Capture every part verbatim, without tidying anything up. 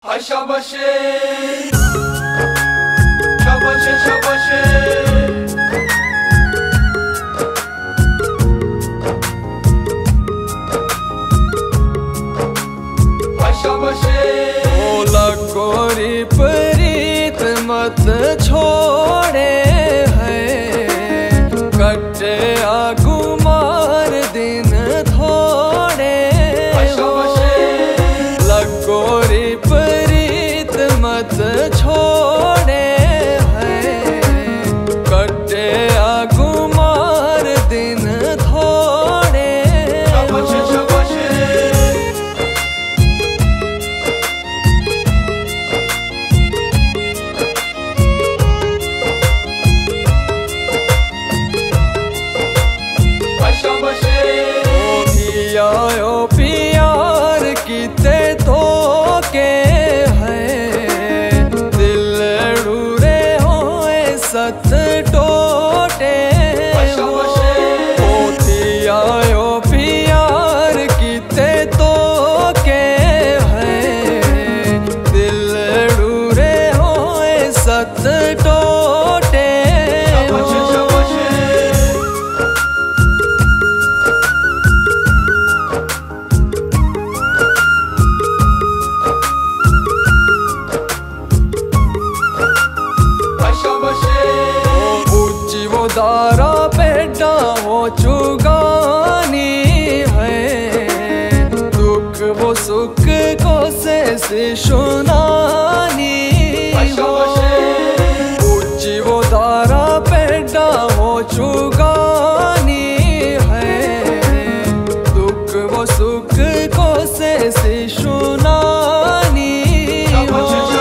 Ay şabaşı, şabaşı, şabaşı. Ay şabaşı. बोला कोरी प्रीत मत छोड़े है, कटे आगुमार दिन थोड़े हो। लगोरी प्रीत मत छोड़े है, कटे आगुमार दिन थोड़े हो। आयो प्यार किते तो के है, दिल डूरे होए सत टोटे हो। आयो प्यार किते तो के है, दिल डूरे होए सत टोटे हो। दारा पेटा वो चुगानी है, दुख वो सुख को से सुनानी हो। ऊंची वो दारा पेटा वो चुगानी है, दुख वो सुख को से सुनानी हो।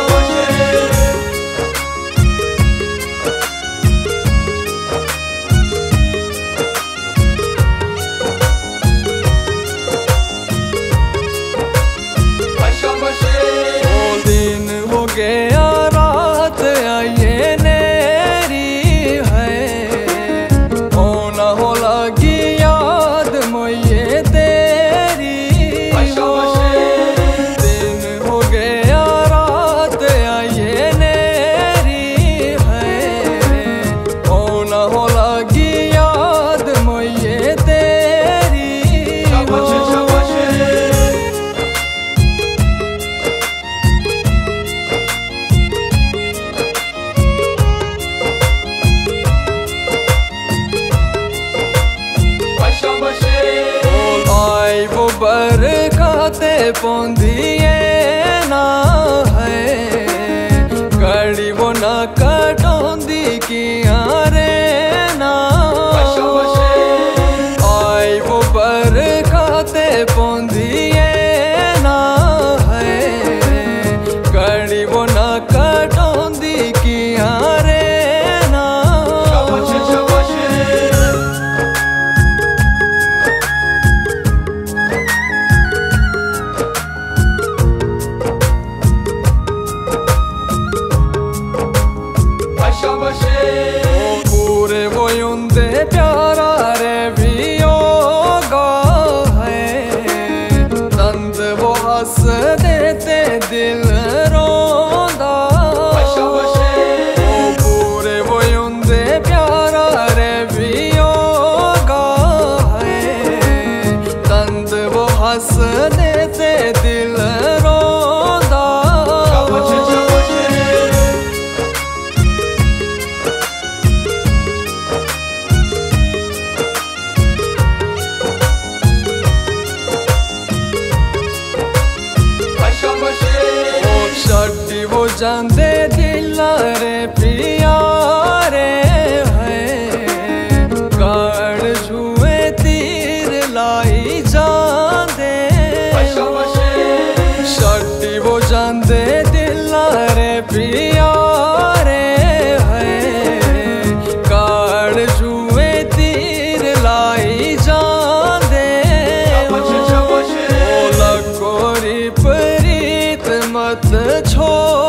दिन हो गया रात आइए नेरी है, होना हो लगी याद मोये तेरी हो। दिन हो गया रात आइए नेरी है, होना हो लगी याद मोये तेरी हो। आई वो बरकाते पौंधिए ना है, कड़ी वो ना कटौंदी किया रे ना। आई वो बरकाते पौंधिए ना है, कड़ी वो ना कटौंदी किया रे ना। पूरे वो युंदे प्यारा रे वियोगा है, तंद वो हंस देते दिल रोंदा। पूरे वो युंदे प्यारा रे वियोगा है, तंद वो हंस देते दिल रोंदा। छड्डी वो जांदे दिला रे प्यारे है, काड़ छुए तीर लाई जांदे हो। छड्डी वो जांदे दिला रे प्यारे है, काड़ छुए तीर लाई जांदे हो। लगोरी प्रीत मत छोड़